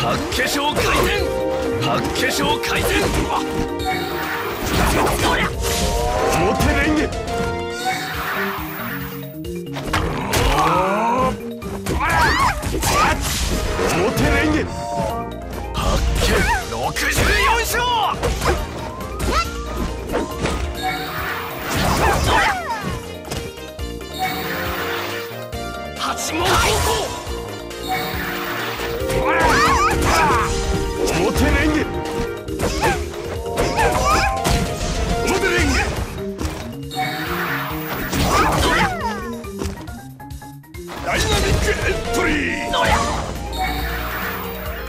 八化粧回転。八化粧回転。表レンゲ。表レンゲ。八景64勝。八号高校。表レンゲ。表レンゲ。ダイナミックエントリー。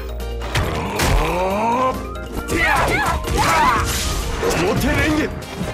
表レンゲ。